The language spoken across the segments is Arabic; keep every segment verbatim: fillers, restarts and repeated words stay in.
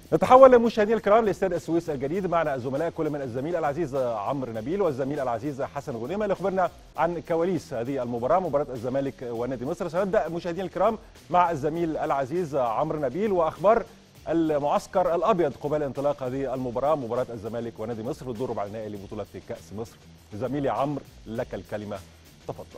نتحول مشاهدينا الكرام لاستاد السويس الجديد. معنا الزملاء كل من الزميل العزيز عمرو نبيل والزميل العزيز حسن غنيمه ليخبرنا عن كواليس هذه المباراه، مباراه الزمالك ونادي مصر. سنبدا مشاهدينا الكرام مع الزميل العزيز عمرو نبيل واخبار المعسكر الابيض قبل انطلاق هذه المباراه، مباراه الزمالك ونادي مصر في الدور ربع النهائي لبطوله كاس مصر. زميلي عمرو لك الكلمه، تفضل.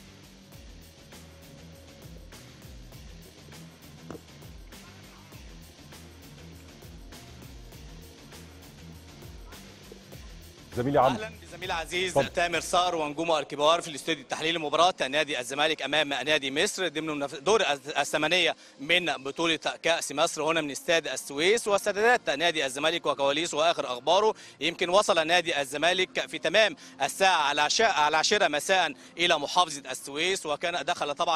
زميلي عمرو. اهلا بزميلي العزيز تامر صقر ونجومه الكبار في الاستوديو التحليلي لمباراه نادي الزمالك امام نادي مصر ضمن دور الثمانيه من بطوله كاس مصر هنا من استاد السويس. واستعدادات نادي الزمالك وكواليسه واخر اخباره. يمكن وصل نادي الزمالك في تمام الساعه العاشره مساء الى محافظه السويس، وكان دخل طبعا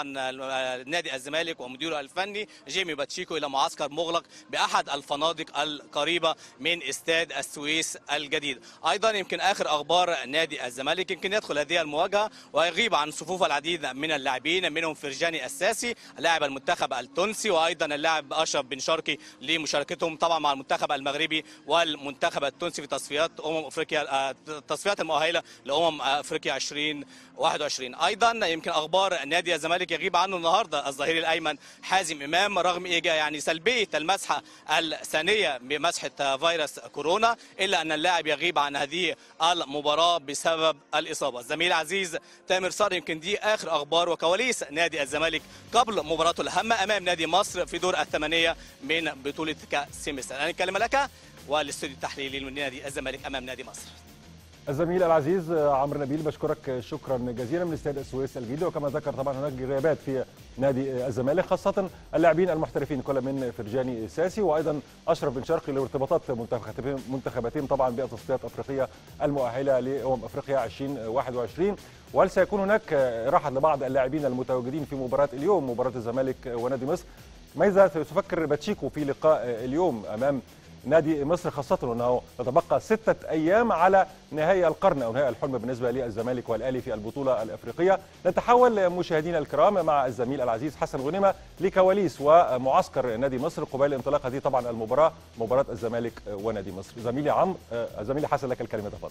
نادي الزمالك ومديره الفني جيمي باتشيكو الى معسكر مغلق باحد الفنادق القريبه من استاد السويس الجديد. ايضا يمكن اخر اخبار نادي الزمالك يمكن يدخل هذه المواجهه ويغيب عن صفوف العديد من اللاعبين، منهم فرجاني الساسي لاعب المنتخب التونسي، وايضا اللاعب اشرف بن شرقي لمشاركتهم طبعا مع المنتخب المغربي والمنتخب التونسي في تصفيات امم افريقيا، التصفيات المؤهله لامم افريقيا ألفين وواحد وعشرين. ايضا يمكن اخبار نادي الزمالك يغيب عنه النهارده الظهير الايمن حازم امام رغم يعني سلبيه المسحه الثانيه بمسحه فيروس كورونا، الا ان اللاعب يغيب عن هذه المباراه بسبب الاصابه. الزميل العزيز تامر صقر، يمكن دي اخر اخبار وكواليس نادي الزمالك قبل مباراته الهامه امام نادي مصر في دور الثمانيه من بطوله كاس مصر. انا الكلمه لك والاستوديو التحليلي لنادي الزمالك امام نادي مصر. الزميل العزيز عمرو نبيل، بشكرك شكرا جزيلا من استاد السويس الجديد. وكما ذكر طبعا هناك غيابات في نادي الزمالك، خاصه اللاعبين المحترفين كل من فرجاني ساسي وايضا اشرف بن شرقي لارتباطات منتخباتهم طبعا بالتصفيات الافريقيه المؤهله لامم افريقيا ألفين وواحد وعشرين. وهل سيكون هناك راحه لبعض اللاعبين المتواجدين في مباراه اليوم، مباراه الزمالك ونادي مصر؟ ماذا سيفكر باتشيكو في لقاء اليوم امام نادي مصر، خاصة أنه تتبقى ستة أيام على نهاية القرن أو نهاية الحلم بالنسبة للزمالك والأهلي في البطولة الأفريقية؟ نتحول مشاهدينا الكرام مع الزميل العزيز حسن غنيمة لكواليس ومعسكر نادي مصر قبيل انطلاق هذه طبعا المباراة، مباراة الزمالك ونادي مصر. زميلي عمرو، زميلي حسن لك الكلمة، تفضل.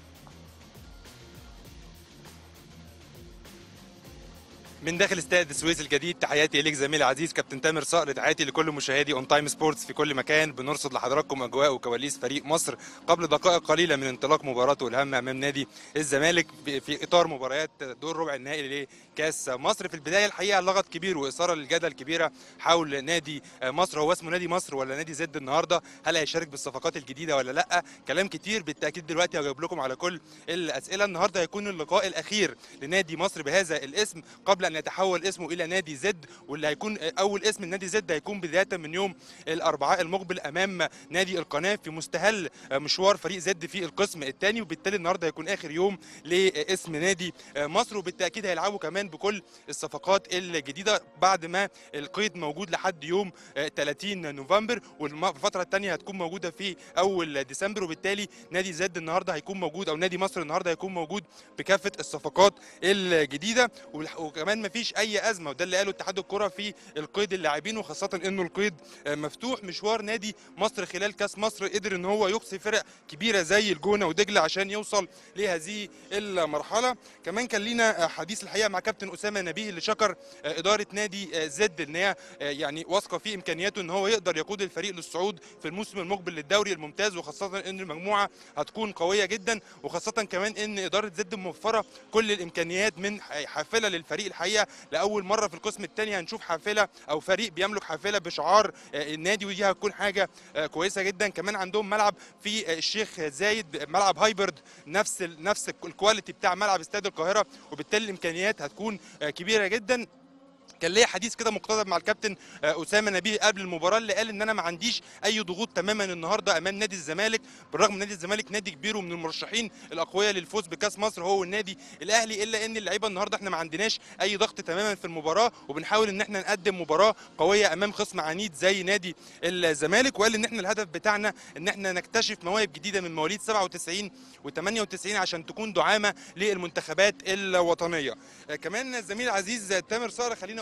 من داخل استاد السويس الجديد تحياتي اليك زميلي العزيز كابتن تامر صقر، تحياتي لكل مشاهدي اون تايم سبورتس في كل مكان. بنرصد لحضراتكم اجواء وكواليس فريق مصر قبل دقائق قليله من انطلاق مباراته الهامه امام نادي الزمالك في اطار مباريات دور ربع النهائي لكاس مصر. في البدايه الحقيقه لغط كبير واثاره للجدل كبيره حول نادي مصر، هو اسمه نادي مصر ولا نادي زد النهارده؟ هل هيشارك بالصفقات الجديده ولا لا؟ كلام كتير بالتاكيد دلوقتي هجاوب لكم على كل الاسئله. النهارده هيكون اللقاء الاخير لنادي مصر بهذا الاسم قبل ان يتحول اسمه الى نادي زد، واللي هيكون اول اسم النادي زد هيكون بدايه من يوم الاربعاء المقبل امام نادي القناه في مستهل مشوار فريق زد في القسم الثاني، وبالتالي النهارده هيكون اخر يوم لاسم نادي مصر. وبالتاكيد هيلعبوا كمان بكل الصفقات الجديده بعد ما القيد موجود لحد يوم ثلاثين نوفمبر، والفتره الثانيه هتكون موجوده في اول ديسمبر. وبالتالي نادي زد النهارده هيكون موجود او نادي مصر النهارده هيكون موجود بكافه الصفقات الجديده. وكمان ما فيش اي ازمه، وده اللي قاله اتحاد الكره في القيد اللاعبين، وخاصه انه القيد مفتوح. مشوار نادي مصر خلال كاس مصر قدر ان هو يقصي فرق كبيره زي الجونه ودجله عشان يوصل لهذه المرحله. كمان كان لينا حديث الحقيقه مع كابتن اسامه نبيه اللي شكر اداره نادي زد ان هي يعني واثقه في امكانياته ان هو يقدر يقود الفريق للصعود في الموسم المقبل للدوري الممتاز، وخاصه ان المجموعه هتكون قويه جدا، وخاصه كمان ان اداره زد موفره كل الامكانيات من حافله للفريق. الحقيقه لاول مره في القسم الثاني هنشوف حافله او فريق بيملك حافله بشعار النادي، ودي هتكون حاجه كويسه جدا. كمان عندهم ملعب في الشيخ زايد، ملعب هايبرد نفس نفس الكواليتي بتاع ملعب استاد القاهره، وبالتالي الامكانيات هتكون كبيره جدا. كان ليا حديث كده مقتضب مع الكابتن اسامه نبيه قبل المباراه، اللي قال ان انا ما عنديش اي ضغوط تماما النهارده امام نادي الزمالك، بالرغم ان نادي الزمالك نادي كبير ومن المرشحين الاقوياء للفوز بكاس مصر هو والنادي الاهلي، الا ان اللعيبه النهارده احنا ما عندناش اي ضغط تماما في المباراه، وبنحاول ان احنا نقدم مباراه قويه امام خصم عنيد زي نادي الزمالك. وقال ان احنا الهدف بتاعنا ان احنا نكتشف مواهب جديده من مواليد سبعة وتسعين وثمانية وتسعين عشان تكون دعامه للمنتخبات الوطنيه. كمان الزميل العزيز تامر صقر، خليني اقول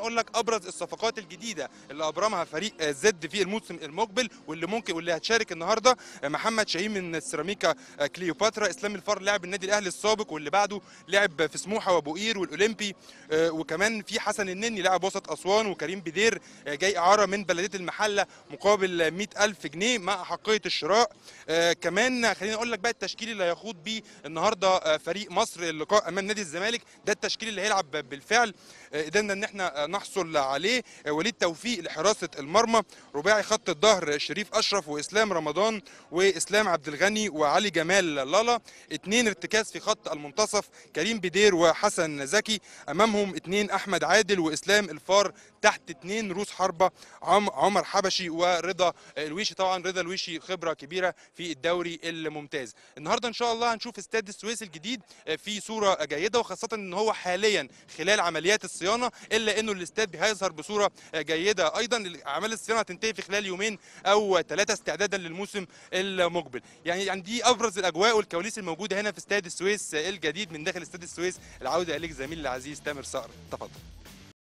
اقول لك ابرز الصفقات الجديده اللي ابرمها فريق زد في الموسم المقبل واللي ممكن واللي هتشارك النهارده: محمد شاهين من سيراميكا كليوباترا، اسلام الفار لاعب النادي الاهلي السابق واللي بعده لعب في سموحه وابو قير والاولمبي، وكمان في حسن النني لاعب وسط اسوان، وكريم بدير جاي اعاره من بلديه المحله مقابل مئة ألف جنيه مع احقيه الشراء. كمان خليني اقول لك بقى التشكيل اللي هيخوض بيه النهارده فريق مصر اللقاء امام نادي الزمالك. ده التشكيل اللي هيلعب بالفعل، قدرنا ان احنا نحصل عليه: وليد توفيق لحراسه المرمى، رباعي خط الظهر شريف اشرف واسلام رمضان واسلام عبد الغني وعلي جمال لالا، اثنين ارتكاز في خط المنتصف كريم بدير وحسن زكي، امامهم اثنين احمد عادل واسلام الفار، تحت اثنين روس حربه عمر حبشي ورضا الويشي. طبعا رضا الويشي خبره كبيره في الدوري الممتاز. النهارده ان شاء الله هنشوف استاد السويس الجديد في صوره جيده، وخاصه ان هو حاليا خلال عمليات الصيانه، الا انه الاستاد هيظهر بصوره جيده. ايضا اعمال الصيانه هتنتهي في خلال يومين او ثلاثه استعدادا للموسم المقبل. يعني يعني دي ابرز الاجواء والكواليس الموجوده هنا في استاد السويس الجديد. من داخل استاد السويس العوده اليك زميلي العزيز تامر صقر، تفضل.